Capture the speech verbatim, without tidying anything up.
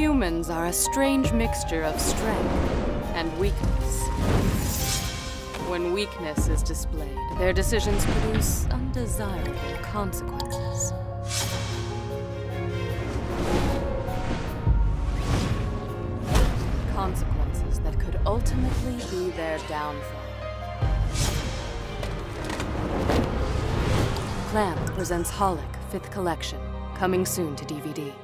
Humans are a strange mixture of strength and weakness. When weakness is displayed, their decisions produce undesirable consequences. Consequences that could ultimately be their downfall. Clamp presents Holic, fifth collection, coming soon to D V D.